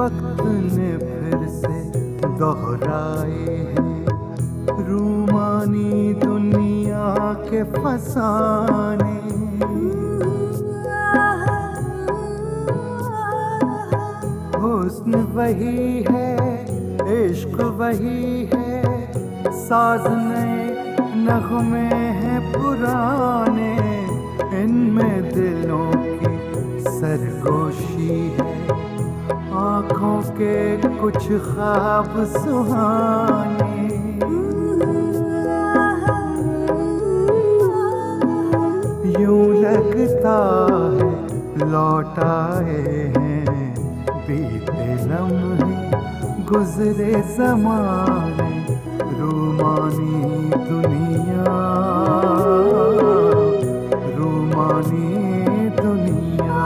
वक्त ने फिर से दोहराए हैं रूमानी दुनिया के फसाने। हुस्न वही है, इश्क वही है, साज नए नगमे हैं पुराने, इनमें दिलों की सरगोशी है, आँखों के कुछ ख्वाब सुहाने। यूं लगता है लौट आए हैं बीते लम्हे गुजरे ज़माने, रूमानी दुनिया, रूमानी दुनिया।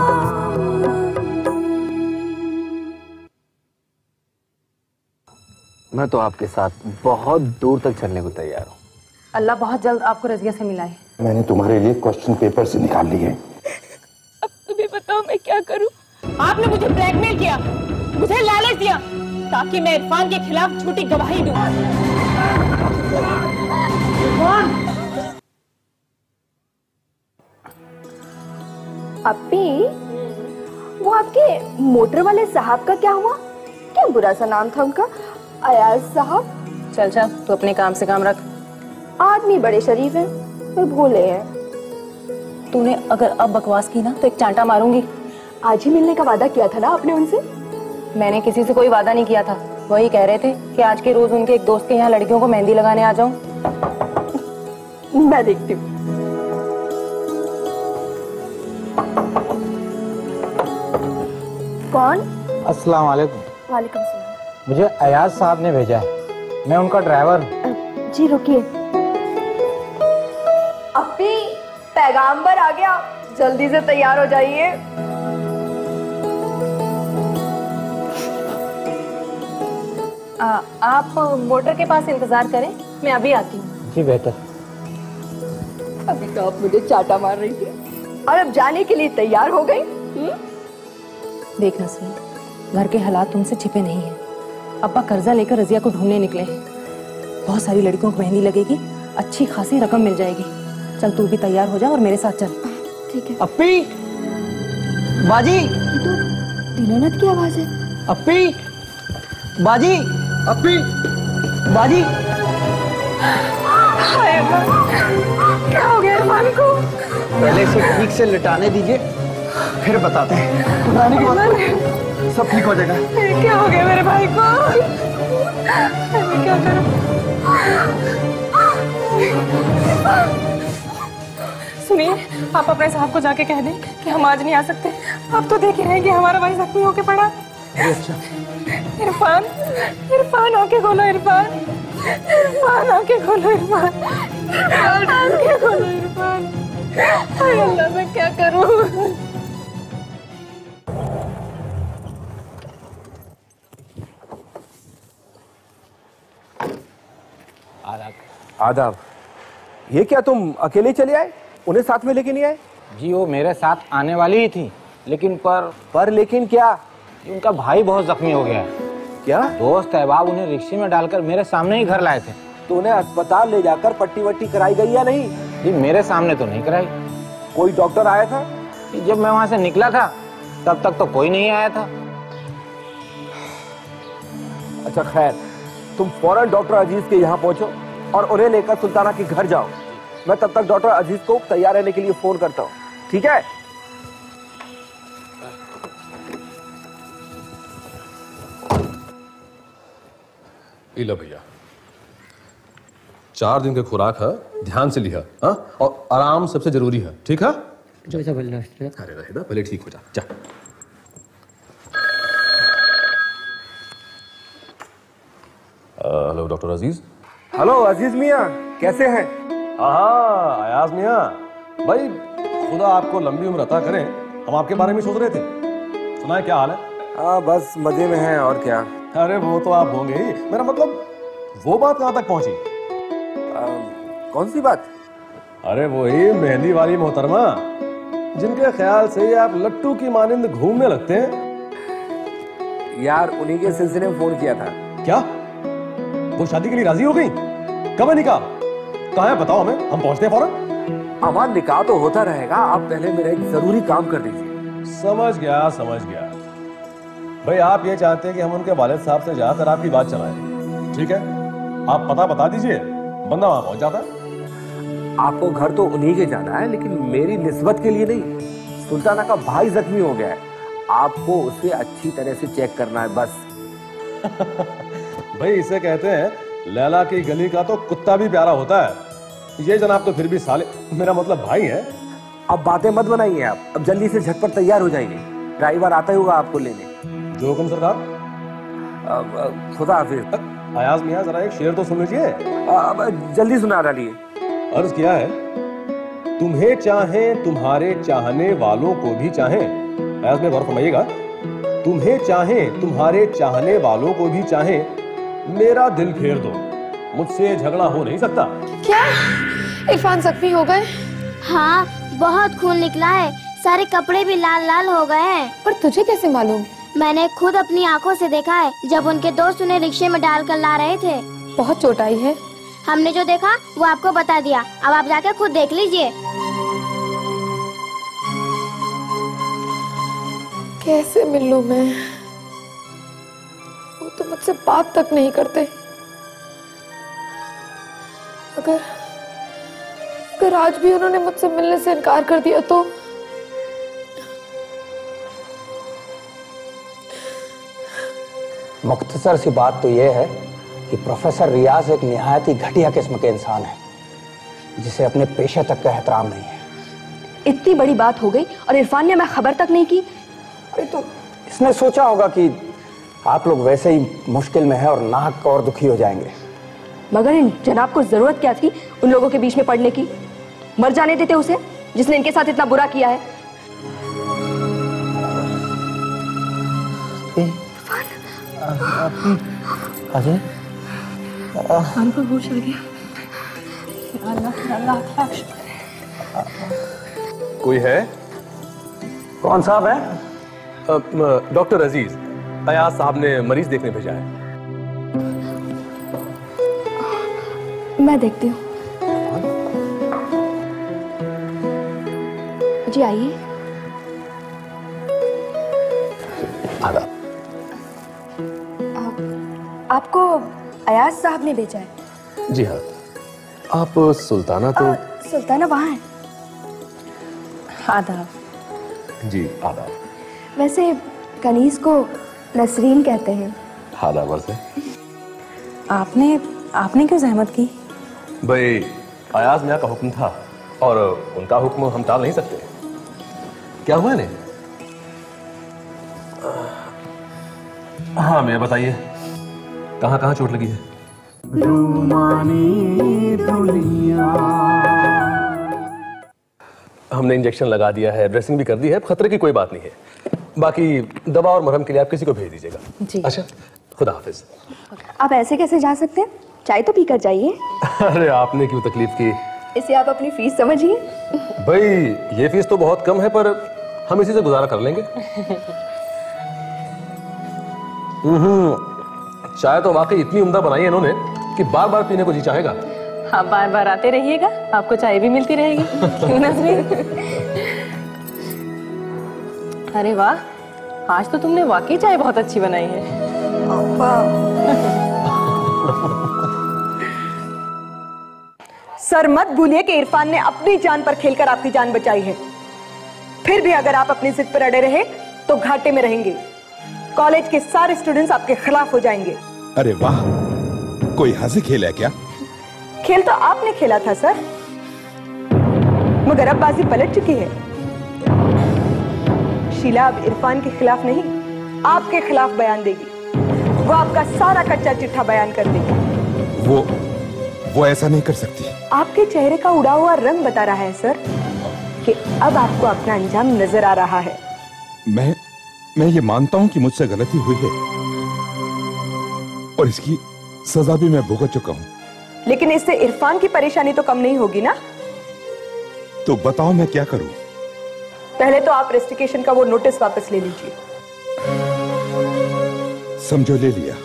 मैं तो आपके साथ बहुत दूर तक चलने को तैयार हूँ। अल्लाह बहुत जल्द आपको रज़िया से मिलाए। मैंने तुम्हारे लिए क्वेश्चन पेपर से निकाल लिए। अब तुम्हें बताओ मैं क्या करूं? आपने मुझे ब्लैकमेल किया, मुझे लालच दिया ताकि मैं इरफान के खिलाफ झूठी गवाही दूं। अपी, वो आपके मोटर वाले साहब का क्या हुआ? क्या बुरा सा नाम था उनका, अयाज साहब। चल चल, तू अपने काम से काम रख। आदमी बड़े शरीफ हैं, फिर भोले हैं। तूने अगर अब बकवास की ना तो एक चांटा मारूंगी। आज ही मिलने का वादा किया था ना आपने उनसे? मैंने किसी से कोई वादा नहीं किया था, वही कह रहे थे कि आज के रोज उनके एक दोस्त के यहाँ लड़कियों को मेहंदी लगाने आ जाऊं। मैं देखती हूँ। कौन? अस्सलाम वालेकुम। वालेकुम सलाम। मुझे अयाज साहब ने भेजा है, मैं उनका ड्राइवर हूँ। जी रुकिए। अपी, पैगाम्बर आ गया, जल्दी से तैयार हो जाइए। आप मोटर के पास इंतजार करें, मैं अभी आती हूँ। जी बेहतर। अभी तो आप मुझे चाटा मार रही थी और अब जाने के लिए तैयार हो गई। देख नसरीन, घर के हालात तुमसे छिपे नहीं हैं। अब्बा कर्जा लेकर रज़िया को ढूंढने निकले हैं। बहुत सारी लड़कियों को मेहंदी लगेगी, अच्छी खासी रकम मिल जाएगी। चल तू भी तैयार हो जा और मेरे साथ चल। ठीक है। अप्पी, बाजी। तो दीनानाथ की आवाज है। अप्पी, बाजी, अप्पी, बाजी। क्या हो गया इरफान को? पहले इसे ठीक से लिटाने दीजिए, फिर बताते हैं। घबराने की बात नहीं, सब ठीक हो जाएगा। क्या हो गया मेरे भाई को? मैं क्या करूं? सुनिए, आप अपने साहब को जाके कह दें कि हम आज नहीं आ सकते। आप तो देख ही रहे हैं कि हमारा भाई जख्मी होके पड़ा। अच्छा। इरफान, इरफान आके खोलो, इरफान, इरफान आके खोलो, इरफान, आके खोलो, इरफान। हाय अल्लाह, मैं क्या करूं? आदाब। ये क्या तुम अकेले चले आए, उन्हें साथ में लेके नहीं आए? जी वो मेरे साथ आने वाली ही थी, लेकिन लेकिन क्या? उनका भाई बहुत जख्मी हो गया है। क्या? दोस्त अहबाब उन्हें रिक्शे में डालकर मेरे सामने ही घर लाए थे। तो उन्हें अस्पताल ले जाकर पट्टी वट्टी कराई गई या नहीं? जी मेरे सामने तो नहीं कराई। कोई डॉक्टर आया था? जब मैं वहां से निकला था तब तक तो कोई नहीं आया था। अच्छा खैर, तुम फौरन डॉक्टर अजीज के यहाँ पहुंचो और उन्हें लेकर सुल्ताना के घर जाओ। मैं तब तक डॉक्टर अजीज को तैयार रहने के लिए फोन करता हूँ, ठीक है? लो भैया, 4 दिन की खुराक है, ध्यान से लिया। हाँ, और आराम सबसे जरूरी है, ठीक है? जो ऐसा बोलना। अरे रहे ना, पहले ठीक हो जा। Hello doctor Aziz. Hello Aziz मियाँ, कैसे हैं? हाँ अयाज मियाँ भाई, खुदा आपको लंबी उम्र अता करें। हम आपके बारे में सोच रहे थे, सुना है क्या हाल है? हाँ बस मजे में हैं, और क्या। अरे वो तो आप होंगे ही, मेरा मतलब वो बात कहाँ तक पहुंची? कौन सी बात? अरे वही मेहंदी वाली मोहतरमा, जिनके ख्याल से आप लट्टू की मानिंद घूमने लगते हैं। यार उन्हीं के सिलसिले में फोन किया था। क्या वो शादी के लिए राजी हो गई? कब है निकाह? कहाँ है बताओ हमें, हम पहुंचते हैं फौरन। हमारा निकाह तो होता रहेगा, आप पहले मेरा एक जरूरी काम कर दीजिए। समझ गया समझ गया। भाई आप ये चाहते हैं कि हम उनके वालिद साहब से जाकर आपकी बात चलाएं, ठीक है? आप पता बता दीजिए, बंदा वहां पहुंच जाता है। आपको घर तो उन्हीं के जाना है, लेकिन मेरी निस्बत के लिए नहीं। सुल्ताना का भाई जख्मी हो गया है, आपको उसे अच्छी तरह से चेक करना है बस। भाई इसे कहते हैं लैला की गली का तो कुत्ता भी प्यारा होता है। ये जनाब तो फिर भी साले, मेरा मतलब भाई है। अब बातें मत बनाइए आप, अब जल्दी से झटपट तैयार हो जाइए, ड्राइवर आता ही होगा आपको लेने। जो हुक्म सरकार। खुदा हाफिज। अयाज मियां जरा एक शेर तो सुन लीजिए। जल्दी सुना डालिए। अर्ज किया है, तुम्हें चाहें तुम्हारे चाहने वालों को भी चाहें। अयाज में गौर फरमाइएगा, तुम्हें चाहें तुम्हारे चाहने वालों को भी चाहें, मेरा दिल फेर दो, मुझसे झगड़ा हो नहीं सकता। क्या इरफान जख्मी हो गए? हाँ, बहुत खून निकला है, सारे कपड़े भी लाल लाल हो गए हैं। पर तुझे कैसे मालूम? मैंने खुद अपनी आंखों से देखा है, जब उनके दोस्त उन्हें रिक्शे में डालकर ला रहे थे। बहुत चोट आई है? हमने जो देखा वो आपको बता दिया, अब आप जाकर खुद देख लीजिए। कैसे मिलूं मैं? वो तो मुझसे बात तक नहीं करते। अगर आज भी उन्होंने मुझसे मिलने से इनकार कर दिया तो? मुख्तसर सी बात तो यह है कि प्रोफेसर रियाज एक निहायत ही घटिया किस्म के इंसान है, जिसे अपने पेशे तक का एहतराम नहीं है। इतनी बड़ी बात हो गई और इरफान ने हमें खबर तक नहीं की। अरे तो इसने सोचा होगा कि आप लोग वैसे ही मुश्किल में हैं और नाहक और दुखी हो जाएंगे। मगर इन जनाब को जरूरत क्या थी उन लोगों के बीच में पड़ने की? मर जाने देते उसे, जिसने इनके साथ इतना बुरा किया है। अजय हमको होश आ गया। अल्लाह कोई है? कौन साहब है? डॉक्टर अजीज, अयाज साहब ने मरीज देखने भेजा है। मैं देखती हूँ। जी आइए। आदाब। आपको अयाज साहब ने भेजा है? जी हाँ। आप सुल्ताना तो? सुल्ताना वहाँ है। आदाब। जी आदाब। वैसे कनीज को नसरीन कहते हैं। आदाब वर्षे। आपने क्यों जहमत की? भाई अयाज मियां का हुक्म था और उनका हुक्म हम टाल नहीं सकते। क्या हुआ ने? हाँ मैं बताइए, कहाँ कहाँ चोट लगी है? रूमानी दुनिया। हमने इंजेक्शन लगा दिया है, ड्रेसिंग भी कर दी है, खतरे की कोई बात नहीं है। बाकी दवा और मरहम के लिए आप किसी को भेज दीजिएगा। जी। अच्छा, खुदा हाफिज। आप ऐसे कैसे जा सकते हैं? चाय तो पीकर जाइए। अरे आपने क्यों तकलीफ की? इसे आप अपनी फीस समझिए। भाई ये फीस तो बहुत कम है, पर हम इसी से गुजारा कर लेंगे। चाय तो वाकई इतनी उम्दा बनाई है इन्होंने कि बार बार पीने को जी चाहेगा। आप बार बार आते रहिएगा, आपको चाय भी मिलती रहेगी। क्यों नसरीन? अरे वाह, आज तो तुमने वाकई चाय बहुत अच्छी बनाई है। सर मत भूलिए कि इरफान ने अपनी जान पर खेलकर आपकी जान बचाई है। फिर भी अगर आप अपनी जिद पर अड़े रहे तो घाटे में रहेंगे। कॉलेज के सारे स्टूडेंट्स आपके खिलाफ हो जाएंगे। अरे वाह, कोई हंसी खेल है क्या? खेल तो आपने खेला था सर, मगर अब बाजी पलट चुकी है। शीला अब इरफान के खिलाफ नहीं, आपके खिलाफ बयान देगी। वो आपका सारा कच्चा चिट्ठा बयान कर देगी। वो ऐसा नहीं कर सकती। आपके चेहरे का उड़ा हुआ रंग बता रहा है सर कि अब आपको अपना अंजाम नजर आ रहा है। मैं ये मानता हूं कि मुझसे गलती हुई है और इसकी सजा भी मैं भुगत चुका हूं। लेकिन इससे इरफान की परेशानी तो कम नहीं होगी ना? तो बताओ मैं क्या करूं? पहले तो आप रेस्टिकेशन का वो नोटिस वापस ले लीजिए। समझो ले लिया।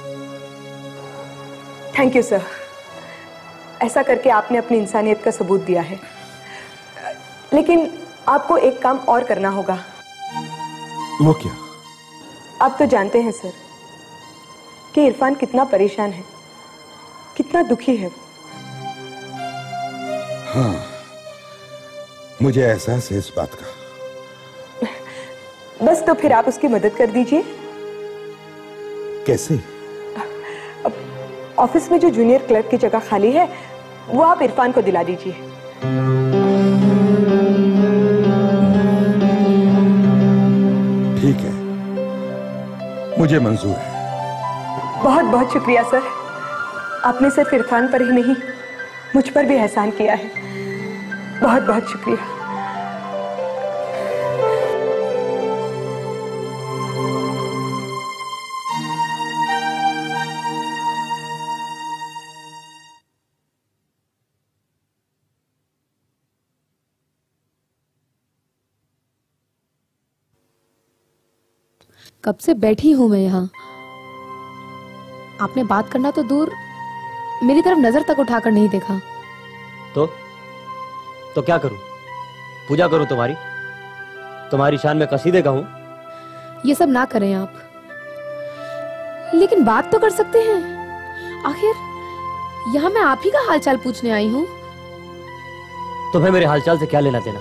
Thank you sir. ऐसा करके आपने अपनी इंसानियत का सबूत दिया है। लेकिन आपको एक काम और करना होगा। वो क्या? आप तो जानते हैं सर कि इरफान कितना परेशान है, कितना दुखी है। हाँ, मुझे एहसास है इस बात का। बस तो फिर आप उसकी मदद कर दीजिए। कैसे? ऑफिस में जो जूनियर क्लर्क की जगह खाली है वो आप इरफान को दिला दीजिए। ठीक है, मुझे मंजूर है। बहुत बहुत शुक्रिया सर। आपने सिर्फ इरफान पर ही नहीं मुझ पर भी एहसान किया है। बहुत बहुत शुक्रिया। कब से बैठी हूं मैं यहाँ। आपने बात करना तो दूर, मेरी तरफ नजर तक उठाकर नहीं देखा। तो क्या करूं? पूजा करूं तुम्हारी शान में कसीदे गाऊं? ये सब ना करें आप, लेकिन बात तो कर सकते हैं। आखिर यहाँ मैं आप ही का हालचाल पूछने आई हूँ। तुम्हें मेरे हालचाल से क्या लेना देना?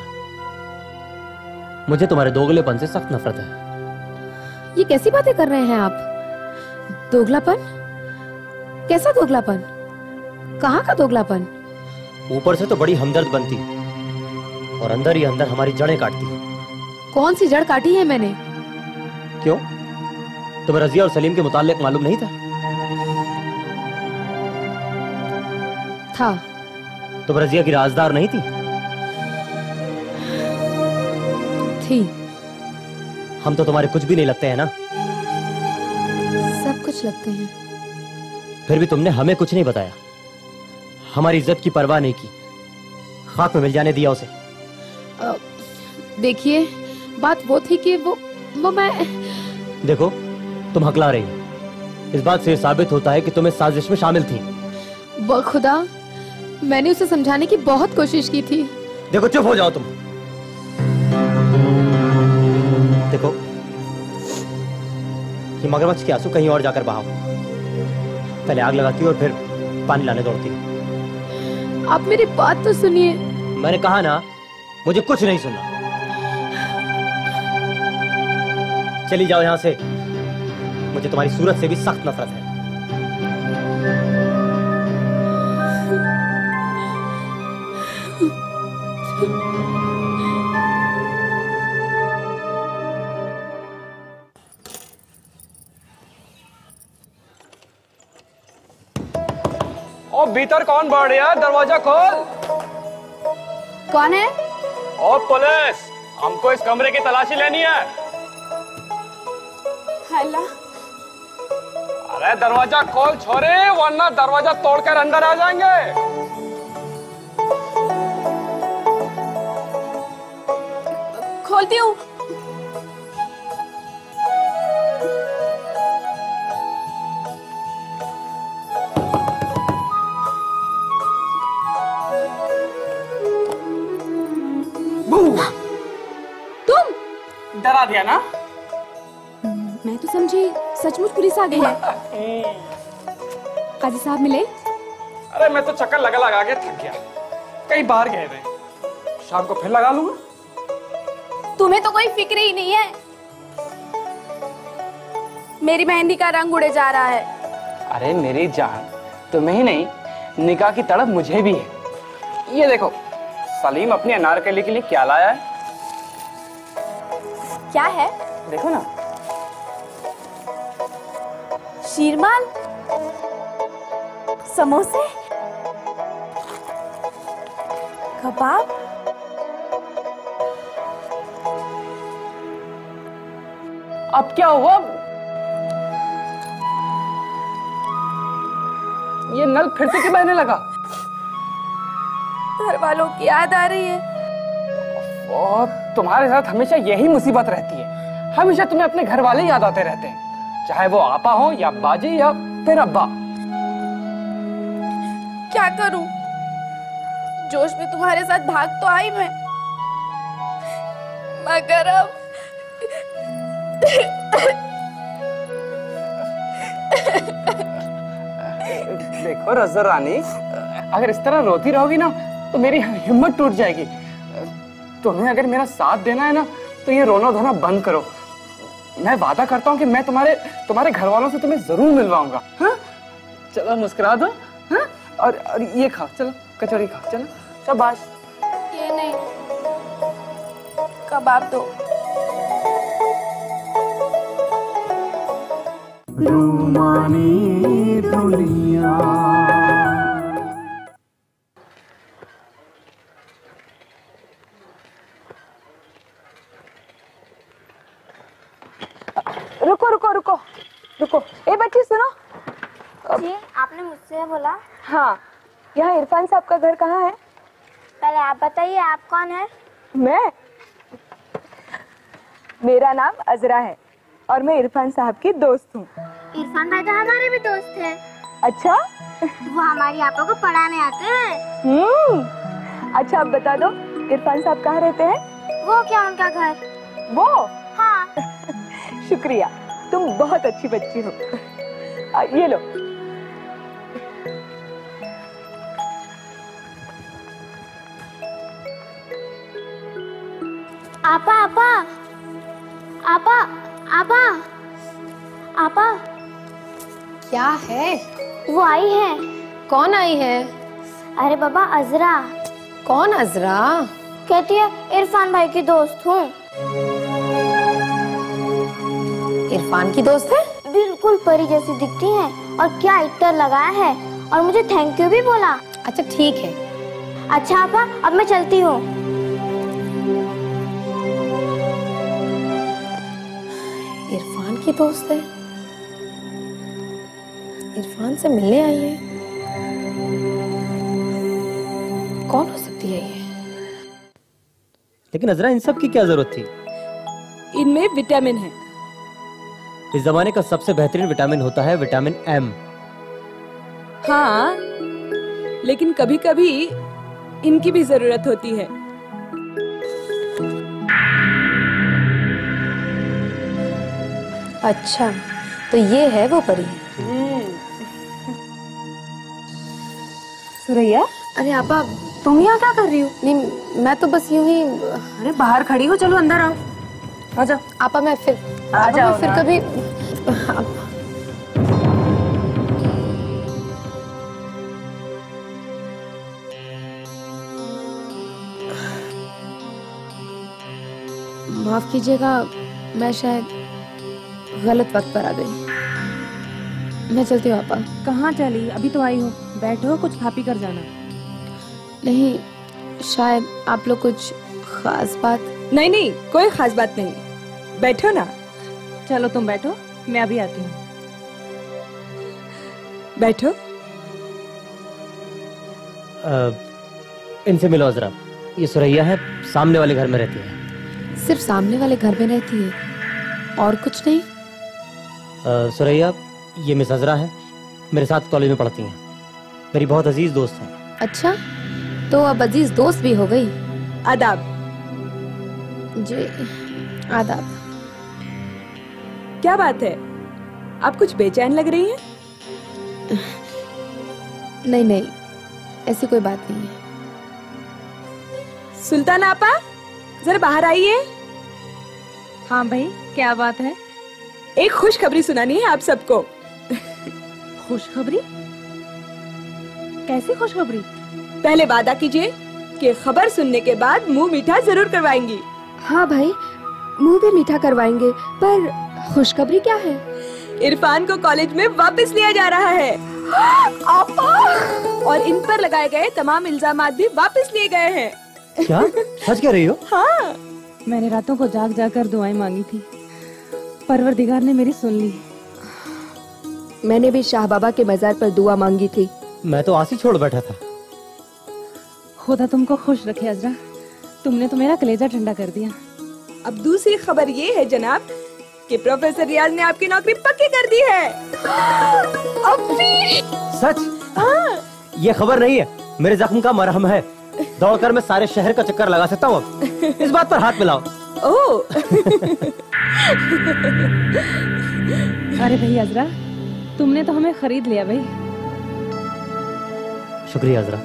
मुझे तुम्हारे दोगलेपन से सख्त नफरत है। ये कैसी बातें कर रहे हैं आप? दोगलापन? कैसा दोगलापन? कहाँ का दोगलापन? ऊपर से तो बड़ी हमदर्द बनती और अंदर ही अंदर हमारी जड़ें काटती। कौन सी जड़ काटी है मैंने? क्यों? तुम्हें रजिया और सलीम के मुताल्लिक मालूम नहीं था? तुम रजिया की राजदार नहीं थी? थी। हम तो तुम्हारे कुछ भी नहीं लगते हैं ना? सब कुछ लगते हैं। फिर भी तुमने हमें कुछ नहीं बताया, हमारी इज्जत की परवाह नहीं की, खाक में मिल जाने दिया उसे। देखिए, बात वो थी कि वो मैं। देखो, तुम हकला रही हो। इस बात से साबित होता है कि तुम इस साजिश में शामिल थी। खुदा, मैंने उसे समझाने की बहुत कोशिश की थी। देखो, चुप हो जाओ तुम। देखो, ये मगरमच्छ के आंसू कहीं और जाकर बहाओ। पहले आग लगाती और फिर पानी लाने दौड़ती। आप मेरी बात तो सुनिए। मैंने कहा ना, मुझे कुछ नहीं सुनना। चली जाओ यहां से। मुझे तुम्हारी सूरत से भी सख्त नफरत है। ओ भीतर कौन बढ़ रहा है? दरवाजा खोल। कौन है? ओ पुलिस, हमको इस कमरे की तलाशी लेनी है। अल्लाह। अरे दरवाजा खोल छोरे, वरना दरवाजा तोड़कर अंदर आ जाएंगे। खोलती हूँ। तुम डरा दिया ना? मैं तो समझी सचमुच पुलिस आ गई है। काजी साहब मिले? अरे मैं तो चक्कर लगा लगा के थक गया, कई बार गए थे। शाम को फिर लगा लूंगा। तुम्हें तो कोई फिक्र ही नहीं है। मेरी मेहंदी का रंग उड़े जा रहा है। अरे मेरी जान, तुम्हें ही नहीं, निकाह की तड़प मुझे भी है। ये देखो, सलीम अपनी अनारकली के लिए क्या लाया है। क्या है? देखो ना। शीरमाल, समोसे, कबाब। अब क्या हुआ? ये नल फिर से क्यों बहने लगा? घर वालों की याद आ रही है। और तुम्हारे साथ हमेशा यही मुसीबत रहती है, हमेशा तुम्हें अपने घर वाले याद आते रहते हैं। चाहे वो आपा हो या बाजी या फिर अब्बा। क्या करूं? जोश में तुम्हारे साथ भाग तो आई मैं, मगर अब देखो रज़ा रानी, अगर इस तरह रोती रहोगी ना तो मेरी हिम्मत टूट जाएगी। तुम्हें अगर मेरा साथ देना है ना तो ये रोना धोना बंद करो। मैं वादा करता हूँ कि मैं तुम्हारे घर वालों से तुम्हें जरूर मिलवाऊंगा। हाँ? चलो मुस्कुरा दो। हाँ? और ये खाओ, चलो कचौड़ी खाओ, चलो शाबाश। ये नहीं, कबाब दो। रूमानी दुनिया। रुको रुको रुको रुको, ए बच्ची सुनो। जी, आपने मुझसे बोला? हाँ, यहाँ इरफान साहब का घर कहाँ है? पहले आप बताइए, आप कौन है? मैं, मेरा नाम अजरा है और मैं इरफान साहब की दोस्त हूँ। इरफान भाई तो हमारे भी दोस्त हैं। अच्छा? वो हमारी आपा को पढ़ाने आते हैं। अच्छा, अब बता दो इरफान साहब कहाँ रहते हैं? वो क्या उनका घर? वो? हाँ। शुक्रिया, तुम बहुत अच्छी बच्ची हो। ये लो। आपा आपा आपा आपा आपा, क्या है? वो आई है। कौन आई है? अरे बाबा, अजरा। कौन अजरा? कहती है इरफान भाई की दोस्त हूँ। इरफान की दोस्त है? बिल्कुल परी जैसी दिखती है और क्या इत्तर लगाया है और मुझे थैंक यू भी बोला। अच्छा ठीक है। अच्छा आपा, अब मैं चलती हूँ। इरफान की दोस्त है, इरफान से मिलने आई है। कौन हो सकती है ये? लेकिन अजरा, इन सब की क्या जरूरत थी? इनमें विटामिन है। इस जमाने का सबसे बेहतरीन विटामिन होता है विटामिन एम। हाँ, लेकिन कभी कभी इनकी भी जरूरत होती है। अच्छा, तो ये है वो परी। सुरैया, अरे आपा, तुम यहाँ क्या कर रही हो? नहीं, मैं तो बस यूं ही। अरे बाहर खड़ी हो, चलो अंदर आओ। आजा। आपा मैं फिर आ जाओ मैं फिर ना। कभी। माफ कीजिएगा, मैं शायद गलत वक्त पर आ गई। मैं चलती हूँ आपा। कहाँ चली? अभी तो आई हो, बैठो, कुछ खा पी कर जाना। नहीं, शायद आप लोग कुछ खास बात। नहीं नहीं, कोई खास बात नहीं, बैठो ना। चलो तुम बैठो, मैं अभी आती हूँ। बैठो। इनसे मिलो अजरा, ये सुरैया है, सामने वाले घर में रहती है। सिर्फ सामने वाले घर में रहती है और कुछ नहीं? सुरैया, ये मिस अजरा है, मेरे साथ कॉलेज में पढ़ती हैं, मेरी बहुत अजीज दोस्त हैं। अच्छा, तो अब अजीज दोस्त भी हो गई। आदाब। जी, आदाब। क्या बात है, आप कुछ बेचैन लग रही हैं? नहीं नहीं, ऐसी कोई बात नहीं है। सुल्तान आपा, जरा बाहर आइए। हाँ भाई, क्या बात है? एक खुशखबरी सुनानी है आप सबको। खुशखबरी? कैसी खुशखबरी? पहले वादा कीजिए कि खबर सुनने के बाद मुंह मीठा जरूर करवाएंगी। हाँ भाई, मुंह भी मीठा करवाएंगे, पर खुशखबरी क्या है? इरफान को कॉलेज में वापस लिया जा रहा है। आपा! और इन पर लगाए गए तमाम इल्जामात भी वापस लिए गए हैं। क्या? सच कह रही हो? हाँ। मैंने रातों को जाग जाकर दुआएं मांगी थी, परवरदिगार ने मेरी सुन ली। मैंने भी शाह बाबा के मजार पर दुआ मांगी थी। मैं तो आस ही छोड़ बैठा था। खुदा तुमको खुश रखे अजरा, तुमने तो मेरा कलेजा ठंडा कर दिया। अब दूसरी खबर ये है जनाब कि प्रोफेसर रियाज ने आपकी नौकरी पक्की कर दी है। अभी सच? हाँ। ये खबर नहीं है, मेरे जख्म का मरहम है। दौड़कर मैं सारे शहर का चक्कर लगा सकता हूँ अब। इस बात पर हाथ मिलाओ। ओह। अरे भाई अजरा, तुमने तो हमें खरीद लिया भाई। शुक्रिया अजरा।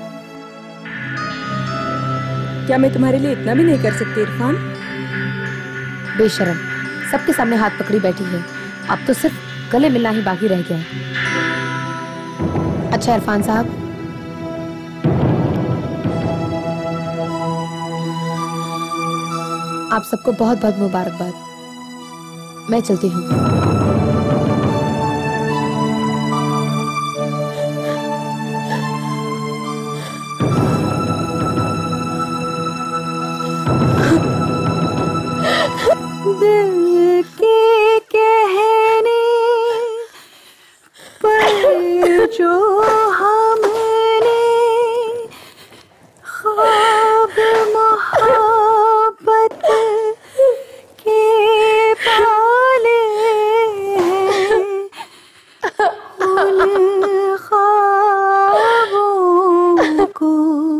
क्या मैं तुम्हारे लिए इतना भी नहीं कर सकती इरफान? बेशरम, सबके सामने हाथ पकड़ी बैठी है। अब तो सिर्फ गले मिलना ही बाकी रह गया है। अच्छा इरफान साहब, आप सबको बहुत बहुत मुबारकबाद। मैं चलती हूँ। दिल के कहने पर जो हमने ख्वाब मोहब्बत के पाले हैं, उन ख्वाबों को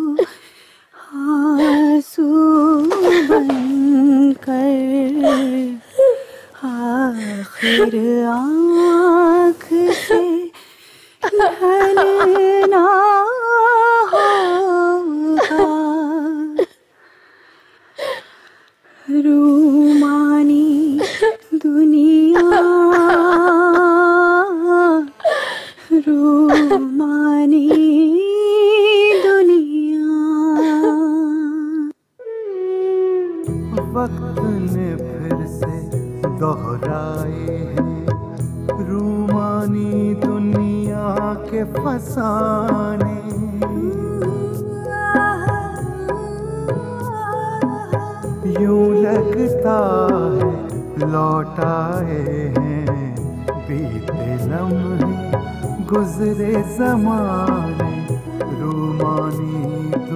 आंसू बनकर आखिर आँख से ढलना होगा। रूमानी दुनिया, रूमानी दुनिया। वक्त ने फिर से दोहराए हैं रूमानी दुनिया के फसाने। यूं लगता है लौट आए हैं बीते लम्हे गुजरे ज़माने। रूमानी